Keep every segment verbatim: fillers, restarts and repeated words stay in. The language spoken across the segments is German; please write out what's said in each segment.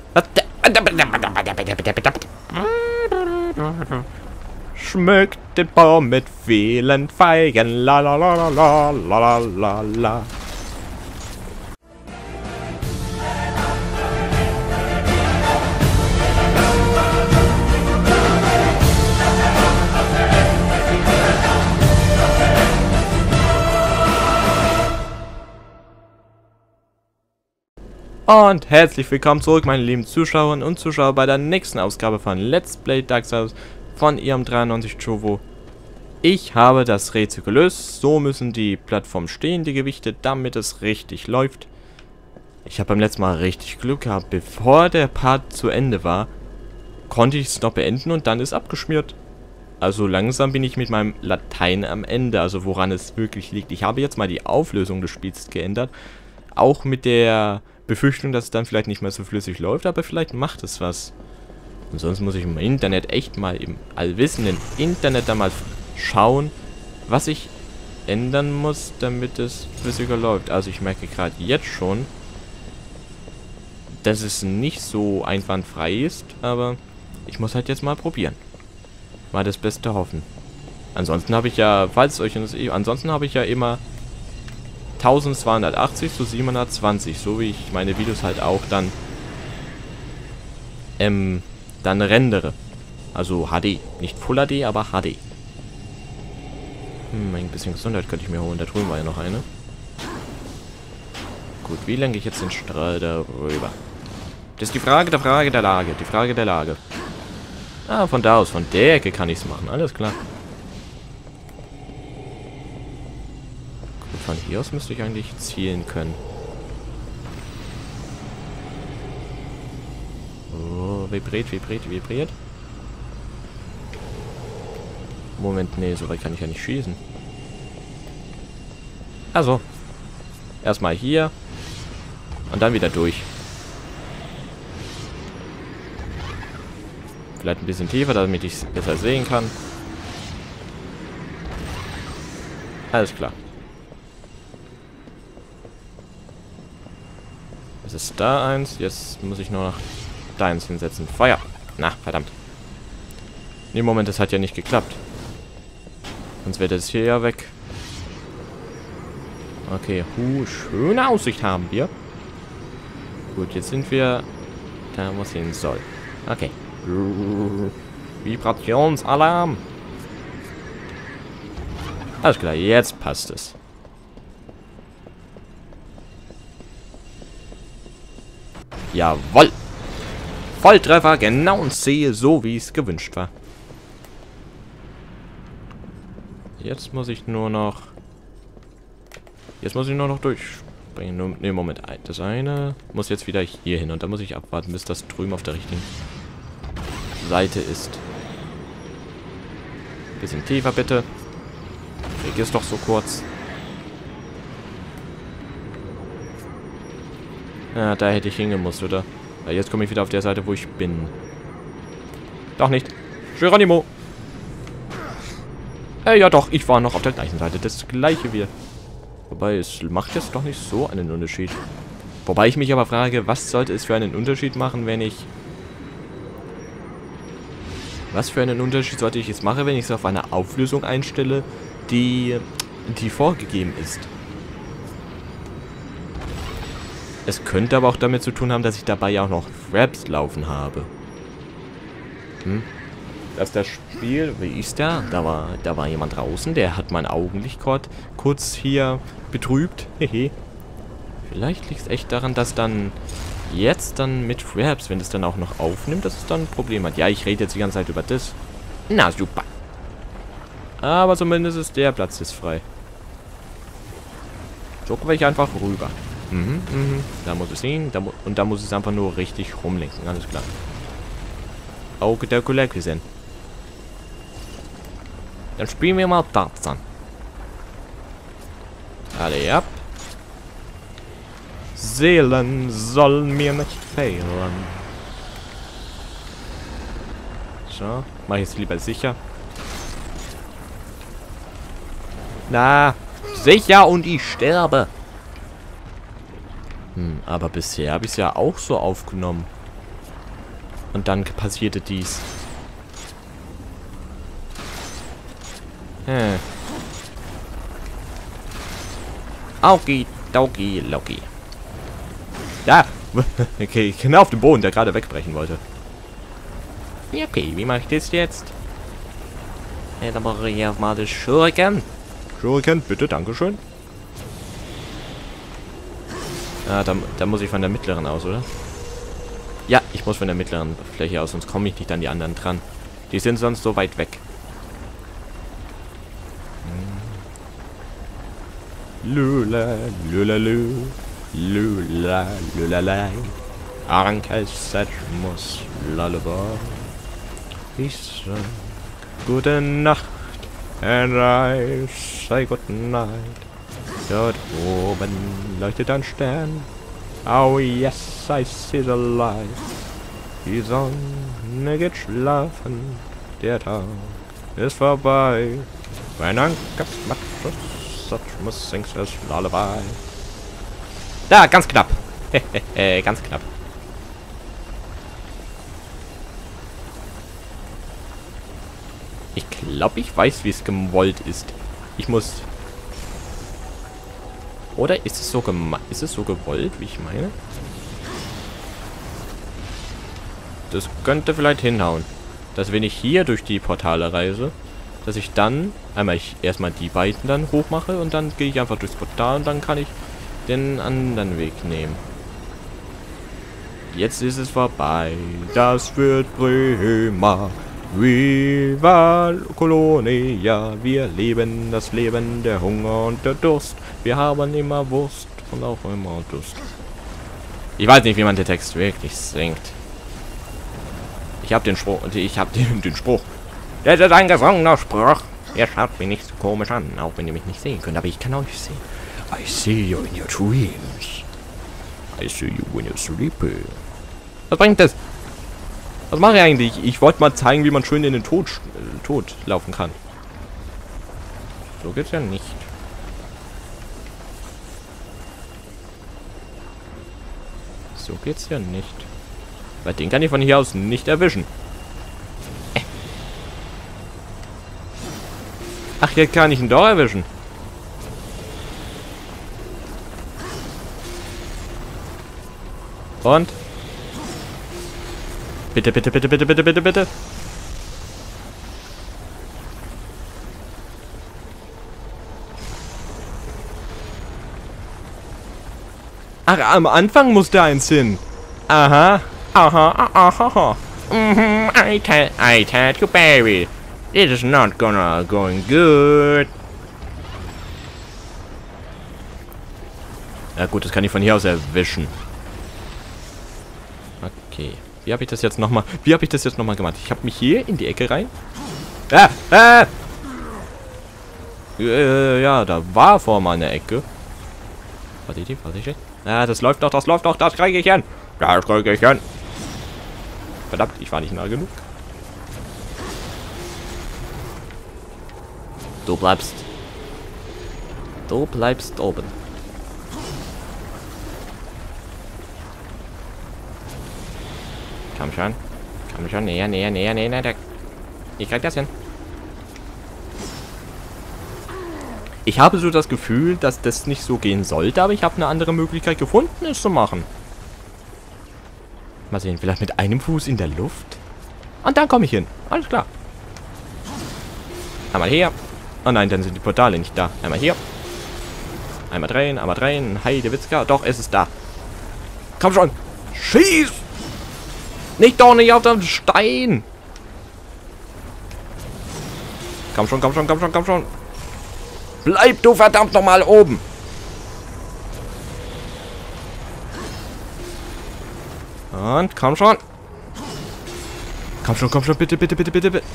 Schmückt den Baum mit vielen Feigen. La la la la la la la la. Und herzlich willkommen zurück, meine lieben Zuschauerinnen und Zuschauer, bei der nächsten Ausgabe von Let's Play Dark Souls von ihrem dreiundneunzig Chovo. Ich habe das Rätsel gelöst. So müssen die Plattformen stehen, die Gewichte, damit es richtig läuft. Ich habe beim letzten Mal richtig Glück gehabt. Bevor der Part zu Ende war, konnte ich es noch beenden und dann ist abgeschmiert. Also langsam bin ich mit meinem Latein am Ende, also woran es wirklich liegt. Ich habe jetzt mal die Auflösung des Spiels geändert. Auch mit der Befürchtung, dass es dann vielleicht nicht mehr so flüssig läuft, aber vielleicht macht es was. Und sonst muss ich im Internet echt mal im allwissenden Internet da mal schauen, was ich ändern muss, damit es flüssiger läuft. Also ich merke gerade jetzt schon, dass es nicht so einwandfrei ist, aber ich muss halt jetzt mal probieren. Mal das Beste hoffen. Ansonsten habe ich ja, falls euch ansonsten habe ich ja immer zwölfhundertachtzig zu siebenhundertzwanzig, so wie ich meine Videos halt auch dann ähm, dann rendere. Also H D. Nicht Full H D, aber H D. Hm, ein bisschen Gesundheit könnte ich mir holen. Da drüben war ja noch eine. Gut, wie lenke ich jetzt den Strahl darüber? Das ist die Frage der Frage der Lage. Die Frage der Lage. Ah, von da aus, von der Ecke kann ich es machen. Alles klar. Von hier aus müsste ich eigentlich zielen können. Oh, vibriert, vibriert, vibriert. Moment, nee, so weit kann ich ja nicht schießen. Also. Erstmal hier. Und dann wieder durch. Vielleicht ein bisschen tiefer, damit ich es besser sehen kann. Alles klar. Es ist da eins. Jetzt muss ich nur noch da eins hinsetzen. Feuer. Na, verdammt. Nee, Moment, das hat ja nicht geklappt. Sonst wäre das hier ja weg. Okay, hu, schöne Aussicht haben wir. Gut, jetzt sind wir da, wo es hin soll. Okay. Vibrationsalarm. Alles klar, jetzt passt es. Jawoll! Volltreffer, genau, und sehe so, wie es gewünscht war. Jetzt muss ich nur noch... Jetzt muss ich nur noch durchspringen. Ne, Moment. Das eine muss jetzt wieder hier hin. Und da muss ich abwarten, bis das drüben auf der richtigen Seite ist. Bisschen tiefer, bitte. Weg ist doch so kurz. Ja, da hätte ich hingemusst, oder? Ja, jetzt komme ich wieder auf der Seite, wo ich bin. Doch nicht. Geronimo! Äh, ja doch, ich war noch auf der gleichen Seite. Das gleiche wieder. Wobei, es macht jetzt doch nicht so einen Unterschied. Wobei ich mich aber frage, was sollte es für einen Unterschied machen, wenn ich... Was für einen Unterschied sollte ich jetzt machen, wenn ich es auf eine Auflösung einstelle, die, die vorgegeben ist? Es könnte aber auch damit zu tun haben, dass ich dabei ja auch noch Fraps laufen habe. Hm? Dass das Spiel, wie ist der? Da war, da war jemand draußen, der hat mein Augenlicht kurz hier betrübt. Hehe. Vielleicht liegt es echt daran, dass dann jetzt dann mit Fraps, wenn es dann auch noch aufnimmt, dass es dann ein Problem hat. Ja, ich rede jetzt die ganze Zeit über das. Na, super. Aber zumindest ist der Platz jetzt frei. So komme ich einfach rüber. Mhm, mhm. Da muss es hin. Da mu und da muss es einfach nur richtig rumlenken. Alles klar. Auge der Kollektion. Dann spielen wir mal Tarzan. Alle ab. Seelen sollen mir nicht fehlen. So, mach ich jetzt lieber sicher. Na, sicher und ich sterbe. Hm, aber bisher habe ich es ja auch so aufgenommen. Und dann passierte dies. Hm. Auki, Dauki, Loki. Da! Okay, genau auf dem Boden, der gerade wegbrechen wollte. Ja, okay, wie mache ich das jetzt? Ja, dann mache ich mal das Schurken. Schurken, bitte, dankeschön. Ah, da, da muss ich von der mittleren aus, oder? Ja, ich muss von der mittleren Fläche aus, sonst komme ich nicht an die anderen dran. Die sind sonst so weit weg. Lula, lula, lula, lula, lula, lula. Ankel Sedgmus Lullaby. Ich sag gute Nacht, and I say good night. Dort oben leuchtet ein Stern. Oh yes, I see the light. Die Sonne geht schlafen. Der Tag ist vorbei. Wenn Anker Sedgmus singt das Lullaby. Da, ganz knapp. Hehehe, ganz knapp. Ich glaube, ich weiß, wie es gewollt ist. Ich muss... Oder ist es so geme ist es so gewollt, wie ich meine? Das könnte vielleicht hinhauen. Dass wenn ich hier durch die Portale reise, dass ich dann einmal ich erstmal die beiden dann hoch mache und dann gehe ich einfach durchs Portal und dann kann ich den anderen Weg nehmen. Jetzt ist es vorbei. Das wird prima. Viva Colonia, wir leben das Leben der Hunger und der Durst. Wir haben immer Wurst und auch immer Durst. Ich weiß nicht, wie man den Text wirklich singt. Ich habe den Spruch, ich habe den, den Spruch. Das ist ein gesungener Spruch. Ihr schaut mich nicht so komisch an, auch wenn ihr mich nicht sehen könnt, aber ich kann euch sehen. I see you in your dreams. I see you when you're sleeping. Was bringt das? Was mache ich eigentlich? Ich wollte mal zeigen, wie man schön in den Tod, äh, Tod laufen kann. So geht's ja nicht. So geht's ja nicht. Weil den kann ich von hier aus nicht erwischen. Äh. Ach, hier kann ich ihn doch erwischen. Und? Bitte, bitte, bitte, bitte, bitte, bitte, bitte. Ach, am Anfang musste eins hin. Aha. Aha, aha, aha. Mhm, I tell, I tell you, baby. It is not gonna going good. Ja gut, das kann ich von hier aus erwischen. Okay. Wie habe ich das jetzt nochmal? Wie habe ich das jetzt nochmal gemacht? Ich habe mich hier in die Ecke rein. Ah, ah! Äh, ja, da war vor mal eine Ecke. Warte, warte, ja, das läuft doch, das läuft doch, das kriege ich hin. Das kriege ich hin. Verdammt, ich war nicht nah genug. Du bleibst. Du bleibst oben. Komm schon. Komm schon. Näher, näher, näher, näher, näher. Ich krieg das hin. Ich habe so das Gefühl, dass das nicht so gehen sollte, aber ich habe eine andere Möglichkeit gefunden, es zu machen. Mal sehen, vielleicht mit einem Fuß in der Luft. Und dann komme ich hin. Alles klar. Einmal hier. Oh nein, dann sind die Portale nicht da. Einmal hier. Einmal drehen, einmal drehen. Heidewitzka. Doch, es ist da. Komm schon. Schieß! Nicht doch nicht auf dem Stein. Komm schon, komm schon, komm schon, komm schon. Bleib du verdammt nochmal oben. Und komm schon. Komm schon, komm schon, bitte, bitte, bitte, bitte, bitte.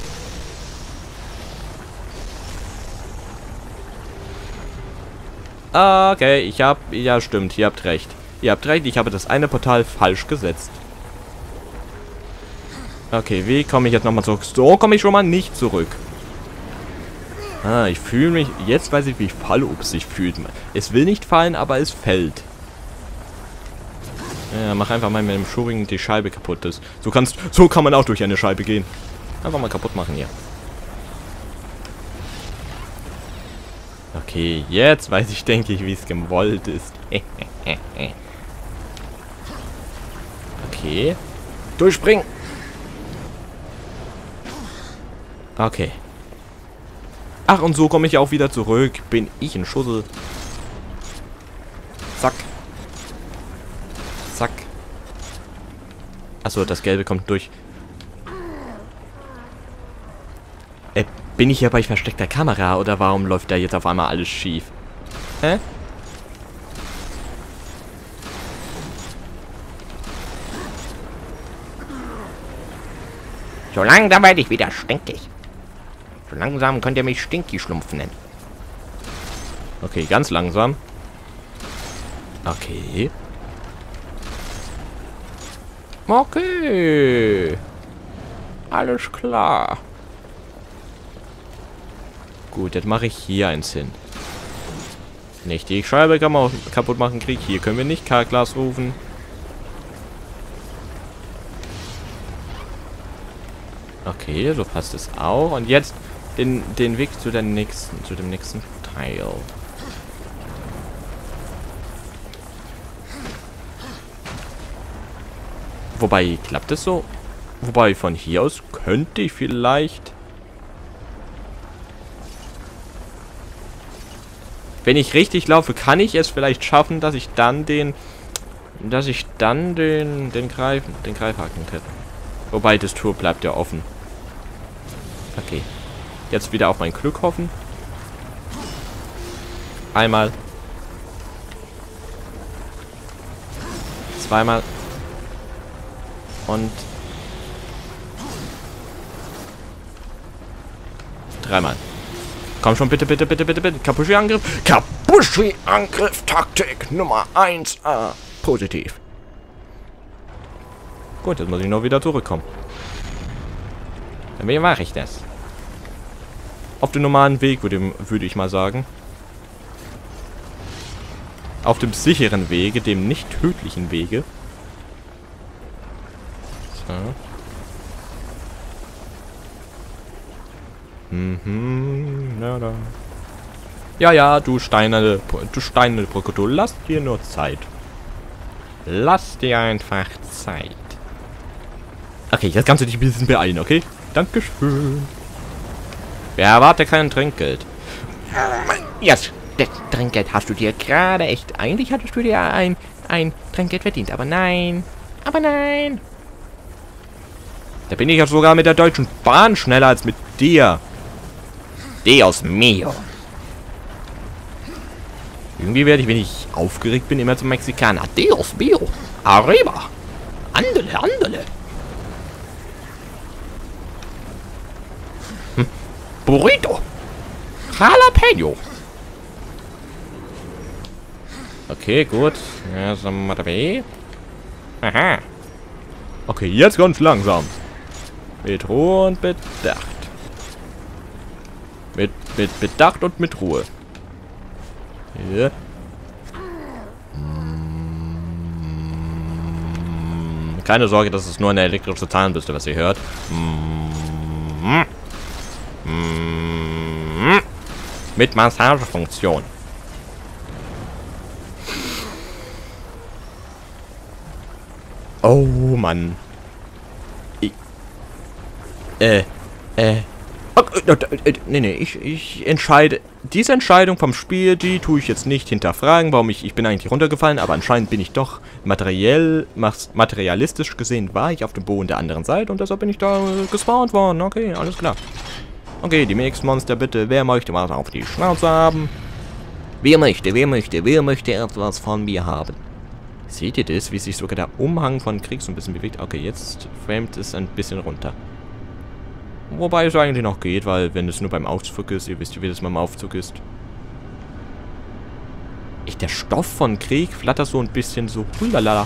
Okay, ich hab... Ja, stimmt, ihr habt recht. Ihr habt recht, ich habe das eine Portal falsch gesetzt. Okay, wie komme ich jetzt nochmal zurück? So komme ich schon mal nicht zurück. Ah, ich fühle mich... Jetzt weiß ich, wie Fallups sich fühlt. Es will nicht fallen, aber es fällt. Ja, mach einfach mal mit dem Schuring die Scheibe kaputt ist. So kannst, so kann man auch durch eine Scheibe gehen. Einfach mal kaputt machen hier. Okay, jetzt weiß ich, denke ich, wie es gewollt ist. Okay. Durchspringen. Okay. Ach, und so komme ich auch wieder zurück. Bin ich ein Schussel. Zack. Zack. Achso, das Gelbe kommt durch. Äh, bin ich hier bei versteckter Kamera oder warum läuft da jetzt auf einmal alles schief? Hä? So langsam werde ich wieder stinkig. So langsam könnt ihr mich Stinky-Schlumpf nennen. Okay, ganz langsam. Okay. Okay. Alles klar. Gut, jetzt mache ich hier eins hin. Nicht die Scheibe kann man kaputt machen, Krieg. Hier können wir nicht K-Glas rufen. Okay, so passt es auch. Und jetzt den, den Weg zu der nächsten, zu dem nächsten Teil. Wobei, klappt es so? Wobei, von hier aus könnte ich vielleicht... Wenn ich richtig laufe, kann ich es vielleicht schaffen, dass ich dann den... Dass ich dann den... Den Greifen... Den Greifhaken treffe. Wobei, das Tor bleibt ja offen. Okay. Jetzt wieder auf mein Glück hoffen. Einmal. Zweimal. Und dreimal. Komm schon, bitte, bitte, bitte, bitte, bitte. Kabushi-Angriff. Kabushi-Angriff. Taktik Nummer eins A. Positiv. Gut, jetzt muss ich noch wieder zurückkommen. Wie mache ich das? Auf dem normalen Weg, würde, würde ich mal sagen. Auf dem sicheren Wege, dem nicht tödlichen Wege. So. Mhm, ja, da. Ja, ja, du steinerne, du steinerne Brücke, du lass dir nur Zeit. Lass dir einfach Zeit. Okay, jetzt kannst du dich ein bisschen beeilen, okay? Dankeschön. Wer erwartet kein Trinkgeld? Jetzt, das Trinkgeld hast du dir gerade echt... Eigentlich hattest du dir ein, ein Trinkgeld verdient, aber nein. Aber nein. Da bin ich ja sogar mit der Deutschen Bahn schneller als mit dir. Dios mio. Irgendwie werde ich, wenn ich aufgeregt bin, immer zum Mexikaner. Dios mio. Arriba. Andele, andele. Hm. Burrito. Jalapeno. Okay, gut. Ja, so mal dabei. Aha. Okay, jetzt ganz langsam. Mit Ruhe und Bedacht. Mit, mit Bedacht und mit Ruhe. Hier. Keine Sorge, das ist nur eine elektrische Zahnbürste, was ihr hört. Mit Massagefunktion. Oh, Mann. Ich, äh, äh. Oh, äh, äh, nee, nee, ich, ich entscheide. Diese Entscheidung vom Spiel, die tue ich jetzt nicht hinterfragen, warum ich, ich bin eigentlich runtergefallen, aber anscheinend bin ich doch materiell, materialistisch gesehen, war ich auf dem Boden der anderen Seite und deshalb bin ich da äh, gespawnt worden. Okay, alles klar. Okay, die nächsten Monster bitte. Wer möchte was auf die Schnauze haben? Wer möchte, wer möchte, wer möchte etwas von mir haben? Seht ihr das, wie sich sogar der Umhang von Krieg so ein bisschen bewegt? Okay, jetzt framet es ein bisschen runter. Wobei es eigentlich noch geht, weil wenn es nur beim Aufzug ist, ihr wisst ja, wie das beim Aufzug ist. Ich, der Stoff von Krieg flattert so ein bisschen so. Hulalala.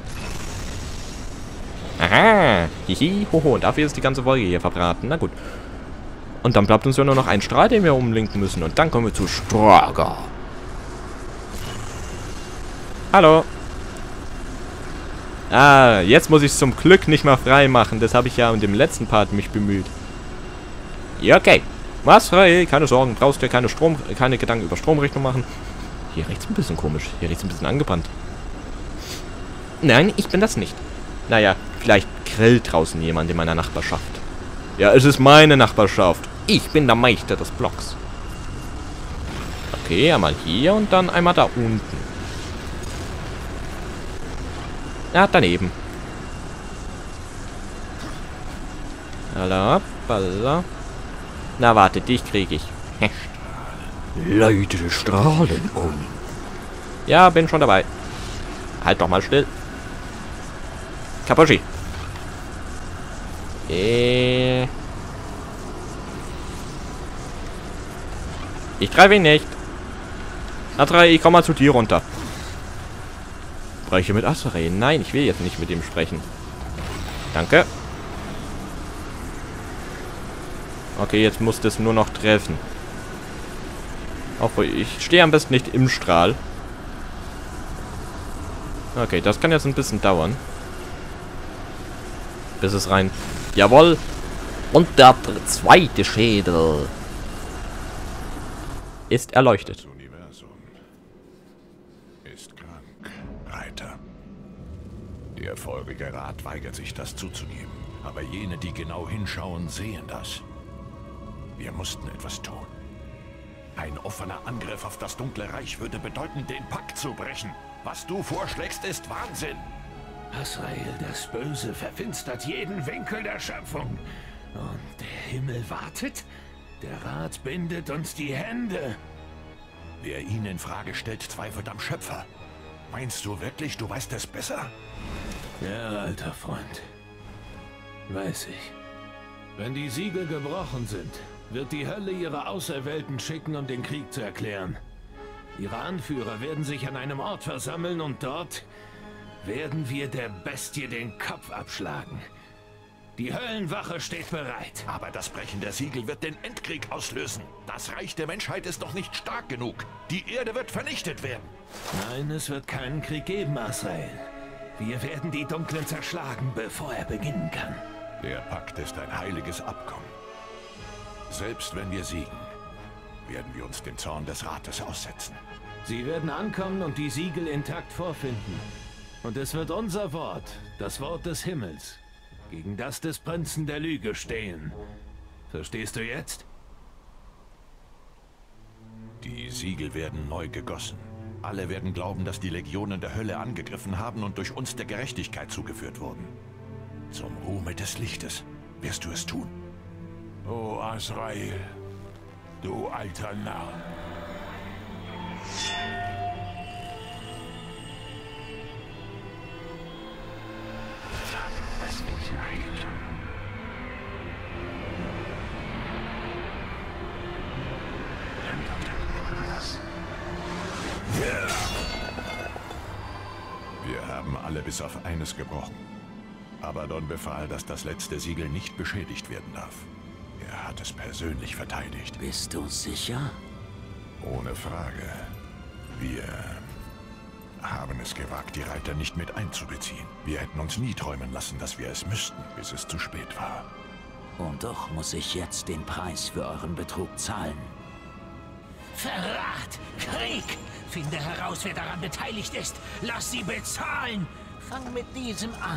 Aha. Hihi, hoho. Und dafür ist die ganze Wolke hier verbraten. Na gut. Und dann bleibt uns ja nur noch ein Strahl, den wir umlenken müssen. Und dann kommen wir zu Straga. Hallo. Ah, jetzt muss ich es zum Glück nicht mehr frei machen. Das habe ich ja in dem letzten Part mich bemüht. Ja, okay. Was frei? Keine Sorgen. Brauchst dir keine Strom, keine Gedanken über Stromrechnung machen. Hier rechts ein bisschen komisch. Hier rechts ein bisschen angebrannt. Nein, ich bin das nicht. Naja, vielleicht grillt draußen jemand in meiner Nachbarschaft. Ja, es ist meine Nachbarschaft. Ich bin der Meister des Blocks. Okay, einmal hier und dann einmal da unten. Ja, daneben. Alla, balla. Na, warte, dich kriege ich. Leite Strahlen um. Ja, bin schon dabei. Halt doch mal still. Kapushi. Äh. Ich greife ihn nicht. Azrael, ich komm mal zu dir runter. Spreche mit Azrael. Nein, ich will jetzt nicht mit ihm sprechen. Danke. Okay, jetzt muss das nur noch treffen. Auch ich stehe am besten nicht im Strahl. Okay, das kann jetzt ein bisschen dauern. Bis es rein. Jawohl. Und der zweite Schädel ist erleuchtet. Das Universum ist krank, Reiter. Der feurige Rat weigert sich, das zuzugeben. Aber jene, die genau hinschauen, sehen das. Wir mussten etwas tun. Ein offener Angriff auf das Dunkle Reich würde bedeuten, den Pakt zu brechen. Was du vorschlägst, ist Wahnsinn. Azrael, das Böse verfinstert jeden Winkel der Schöpfung. Und der Himmel wartet? Der Rat bindet uns die Hände. Wer ihn in Frage stellt, zweifelt am Schöpfer. Meinst du wirklich, du weißt es besser? Ja, alter Freund. Weiß ich. Wenn die Siegel gebrochen sind, wird die Hölle ihre Auserwählten schicken, um den Krieg zu erklären. Ihre Anführer werden sich an einem Ort versammeln und dort werden wir der Bestie den Kopf abschlagen. Die Höllenwache steht bereit. Aber das Brechen der Siegel wird den Endkrieg auslösen. Das Reich der Menschheit ist noch nicht stark genug. Die Erde wird vernichtet werden. Nein, es wird keinen Krieg geben, Azrael. Wir werden die Dunklen zerschlagen, bevor er beginnen kann. Der Pakt ist ein heiliges Abkommen. Selbst wenn wir siegen, werden wir uns dem Zorn des Rates aussetzen. Sie werden ankommen und die Siegel intakt vorfinden. Und es wird unser Wort, das Wort des Himmels, gegen das des Prinzen der Lüge stehen. Verstehst du jetzt? Die Siegel werden neu gegossen. Alle werden glauben, dass die Legionen der Hölle angegriffen haben und durch uns der Gerechtigkeit zugeführt wurden. Zum Ruhme des Lichtes wirst du es tun. O Azrael, du alter Narr. Wir haben alle bis auf eines gebrochen. Abaddon befahl, dass das letzte Siegel nicht beschädigt werden darf. Er hat es persönlich verteidigt. Bist du sicher? Ohne Frage. Wir haben es gewagt, die Reiter nicht mit einzubeziehen. Wir hätten uns nie träumen lassen, dass wir es müssten, bis es zu spät war. Und doch muss ich jetzt den Preis für euren Betrug zahlen. Verrat! Krieg! Finde heraus, wer daran beteiligt ist. Lass sie bezahlen! Fang mit diesem an.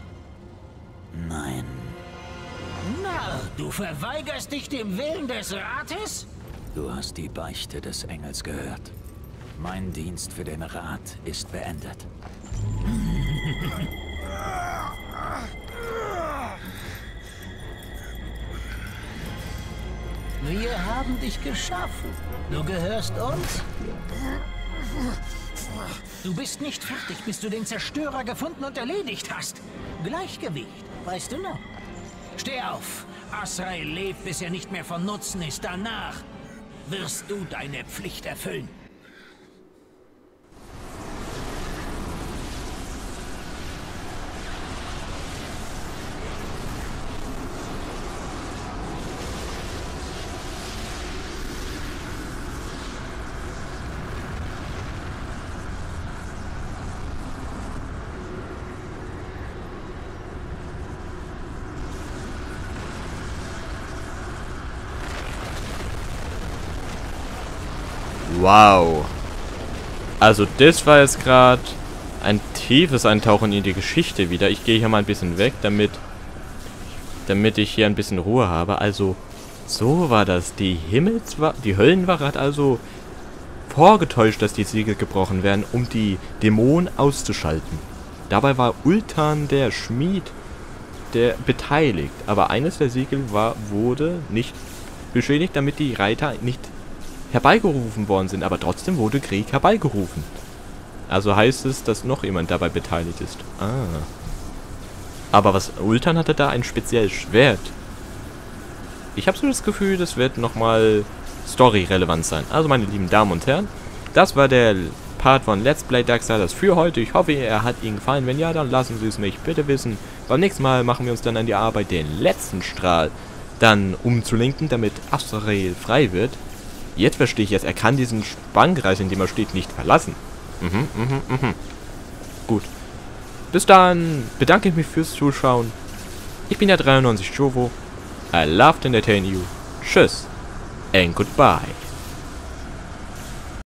Nein, Na, du verweigerst dich dem Willen des Rates? du hast die Beichte des Engels gehört. Mein Dienst für den Rat ist beendet. Wir haben dich geschaffen. Du gehörst uns. Du bist nicht fertig, bis du den Zerstörer gefunden und erledigt hast. Gleichgewicht, weißt du noch? Steh auf. Azrael lebt, bis er nicht mehr von Nutzen ist. Danach wirst du deine Pflicht erfüllen. Wow. Also das war jetzt gerade ein tiefes Eintauchen in die Geschichte wieder. Ich gehe hier mal ein bisschen weg, damit, damit ich hier ein bisschen Ruhe habe. Also, so war das. Die Himmelswache, die Höllenwache hat also vorgetäuscht, dass die Siegel gebrochen werden, um die Dämonen auszuschalten. Dabei war Ultan, der Schmied, der beteiligt. Aber eines der Siegel war, wurde nicht beschädigt, damit die Reiter nicht herbeigerufen worden sind. Aber trotzdem wurde Krieg herbeigerufen. Also heißt es, dass noch jemand dabei beteiligt ist. Ah. Aber was Ultan hatte da ein spezielles Schwert. Ich habe so das Gefühl, das wird nochmal story-relevant sein. Also meine lieben Damen und Herren, das war der Part von Let's Play Darksiders für heute. Ich hoffe, er hat Ihnen gefallen. Wenn ja, dann lassen Sie es mich bitte wissen. Beim nächsten Mal machen wir uns dann an die Arbeit, den letzten Strahl dann umzulenken, damit Azrael frei wird. Jetzt verstehe ich es. Er kann diesen Spannkreis, in dem er steht, nicht verlassen. Mhm, mhm, mhm. Gut. Bis dann bedanke ich mich fürs Zuschauen. Ich bin der dreiundneunzig Jovo. I love to entertain you. Tschüss and goodbye.